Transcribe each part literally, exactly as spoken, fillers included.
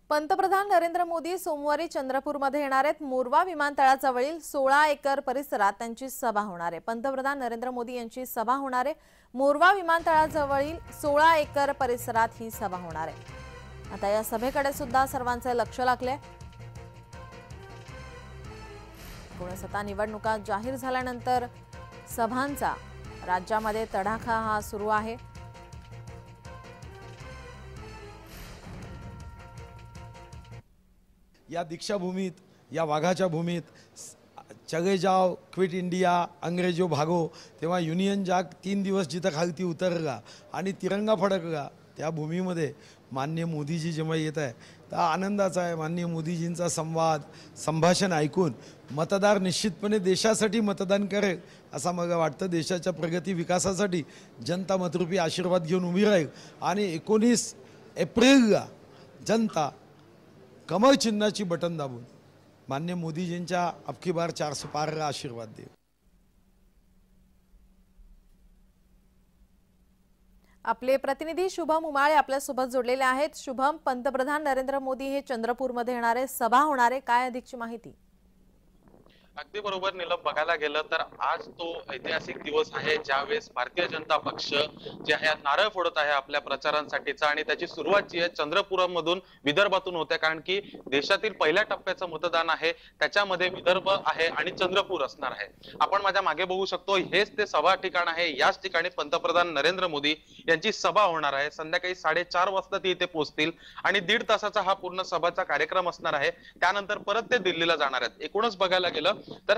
पंतप्रधान नरेंद्र मोदी सोमवारी चंद्रपूरमध्ये येणार आहेत। मोरवा विमानतळाजवळील सोळा एकर परिसरात त्यांची सभा होणार आहे। पंतप्रधान नरेंद्र मोदी यांची सभा होणार आहे। मोरवा विमानतळाजवळील सोळा एकर परिसरात ही सभा होणार आहे। आता या सभेकडे सुद्धा सर्वांचे लक्ष लागले। कोणसता निवडणुका जाहीर झाल्यानंतर सभांचा राज्यामध्ये तडाखा हा सुरू आहे। या दीक्षाभूमीत, या वाघाच्या भूमीत चले जाओ क्विट इंडिया अंग्रेजो भागो तेव्हा युनियन जॅक तीन दिवस जिथं खालती उतरला आणि तिरंगा फडकला त्या भूमीमध्ये माननीय मोदीजी जेव्हा येत आहे तर आनंदाचा आहे। माननीय मोदीजींचा संवाद संभाषण ऐकून मतदार निश्चितपणे देशासाठी मतदान करेल असं मला वाटतं। देशाच्या प्रगती विकासासाठी जनता मतरूपी आशीर्वाद घेऊन उभी राहील आणि एकोणीस एप्रिलला जनता कमळ चिन्हाची बटन दाबून माननीय मोदीजींच्या अबकी बार चारशे पारला आशीर्वाद देईल। आपले प्रतिनिधी शुभम उमाळे आपल्या सोबत जोडलेले आहेत। शुभम, पंतप्रधान नरेंद्र मोदी हे चंद्रपूरमध्ये येणारे, सभा होणारे, काय अधिकची माहिती? अगदी बरोबर नीलम, बघायला गेलं तर आज तो ऐतिहासिक दिवस आहे ज्यावेळेस भारतीय जनता पक्ष जे आहे नारळ फोडत आहे आपल्या प्रचारांसाठीचा आणि त्याची सुरुवात जी आहे चंद्रपूरमधून विदर्भातून होते, कारण की देशातील पहिल्या टप्प्याचं मतदान आहे त्याच्यामध्ये विदर्भ आहे आणि चंद्रपूर असणार आहे। आपण माझ्या मागे बघू शकतो, हेच ते सभा ठिकाण आहे। याच ठिकाणी पंतप्रधान नरेंद्र मोदी यांची सभा होणार आहे। संध्याकाळी साडेचार वाजता ती इथे पोहोचतील आणि दीड तासाचा हा पूर्ण सभाचा कार्यक्रम असणार आहे। त्यानंतर परत ते दिल्लीला जाणार आहेत। एकूणच बघायला गेलं तर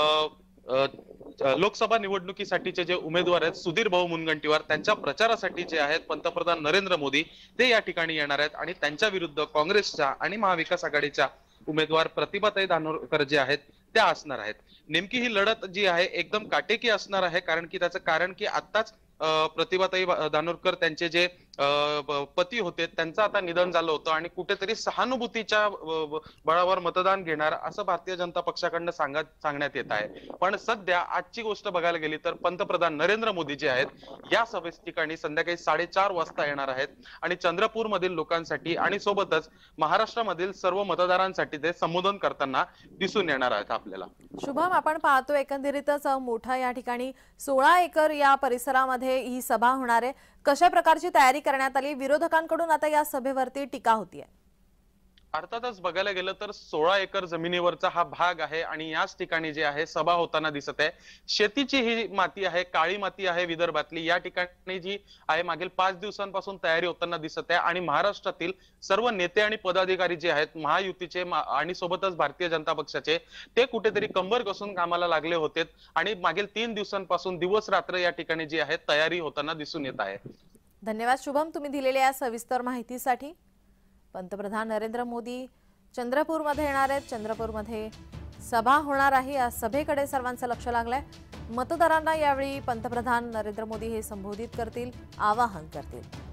लोकसभा निवडणुकीसाठीचे जे उमेदवार आहेत सुधीर भाऊ मुनगंटीवार, त्यांच्या प्रचारासाठी जे आहेत पंतप्रधान नरेंद्र मोदी ते या ठिकाणी येणार आहेत आणि त्यांच्या विरुद्ध काँग्रेसच्या आणि महाविकास आघाडीच्या उमेदवार प्रतिभाताई धानोरकर जे आहेत त्या असणार आहेत। नेमकी ही लढत जी आहे एकदम काटेकी असणार आहे, कारण की त्याचं कारण की आत्ताच प्रतिभाताई धानोरकर त्यांचे जे पती होते त्यांचं आता निधन झालं होतं आणि कुठेतरी सहानुभूतीच्या बळावर मतदान घेणार असं भारतीय जनता पक्षाकडनं सांगत सांगण्यात येत आहे। पण सध्या आजची गोष्ट बघायला गेली तर पंतप्रधान नरेंद्र मोदी जे आहेत या सभे ठिकाणी संध्याकाळी साडेचार वाजता येणार आहेत आणि चंद्रपूर मधील लोकांसाठी आणि सोबतच महाराष्ट्रामधील सर्व मतदारांसाठी ते संबोधन करताना दिसून येणार आहेत आपल्याला। शुभम, आपण पाहतो एकंदरीतच मोठा या ठिकाणी सोळा एकर या परिसरामध्ये ही सभा होणार आहे। कशा प्रकारची तयारी करण्यात आली? विरोधकांकडून आता या सभेवरती टीका होतीये। अर्थातच बघायला गेलं तर सोळा एकर जमिनीवरचा हा भाग आहे आणि याच ठिकाणी जे आहे सभा होताना दिसत आहे। शेतीची ही माती आहे, काळी माती आहे विदर्भातली। या ठिकाणी जी आहे मागील पाच दिवसांपासून तयारी होताना दिसत आहे आणि महाराष्ट्रातील सर्व नेते आणि पदाधिकारी जे आहेत महायुतीचे आणि सोबतच भारतीय जनता पक्षाचे ते कुठेतरी कंबर कसून कामाला लागले होते आणि मागील तीन दिवसांपासून दिवस रात्र या ठिकाणी जी आहे तयारी होताना दिसून येत आहे। धन्यवाद शुभम, तुम्ही दिलेल्या या सविस्तर माहितीसाठी। पंतप्रधान नरेंद्र मोदी चंद्रपूरमध्ये येणार आहेत। चंद्रपूरमध्ये सभा होणार आहे। या सभेकडे सर्वांचं लक्ष लागलंय। मतदारांना यावेळी पंतप्रधान नरेंद्र मोदी हे संबोधित करतील, आवाहन करतील।